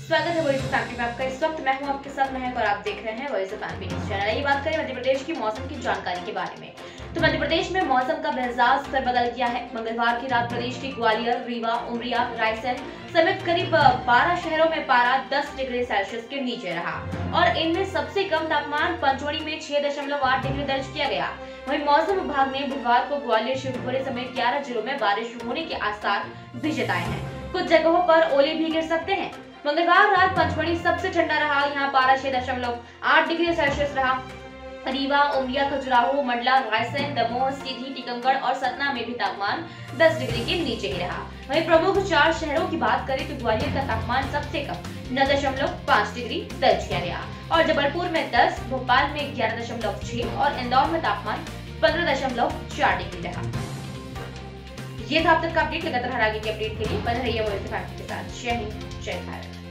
स्वागत है voice of family में आपका। इस वक्त मैं हूं आपके साथ महक और आप देख रहे हैं voice of family news channel. ये बात करें मध्य प्रदेश की मौसम की जानकारी के बारे में, तो मध्य प्रदेश में मौसम का मिजाज फिर बदल गया है। मंगलवार की रात प्रदेश के ग्वालियर, रीवा, उमरिया, रायसेन समेत करीब 12 शहरों में पारा 10 डिग्री सेल्सियस के नीचे रहा और इनमें सबसे कम तापमान पंचमढ़ी में 6.8 डिग्री दर्ज किया गया। वहीं मौसम विभाग ने बुधवार को ग्वालियर, शिवपुरी समेत 11 जिलों में बारिश होने के आसार भी जताए हैं। कुछ जगहों पर ओले भी गिर सकते हैं। मंगलवार रात पंचमढ़ी सबसे ठंडा रहा, यहाँ पारा 6.8 डिग्री सेल्सियस रहा। रीवा, उमरिया, खजुराहो, मंडला, रायसेन, दमोह, सीधी, टीकमगढ़ और सतना में भी तापमान 10 डिग्री के नीचे ही रहा। वहीं प्रमुख 4 शहरों की बात करें तो ग्वालियर का तापमान सबसे कम 9.5 डिग्री दर्ज किया गया और जबलपुर में 10, भोपाल में 11.6 और इंदौर में तापमान 15.4 डिग्री रहा। ये था अब तक का अपडेट। लगातार हर आगे के अपडेट के लिए बने रहिए वॉइस ऑफ फैमिली के साथ। जय हिंद, जय भारत।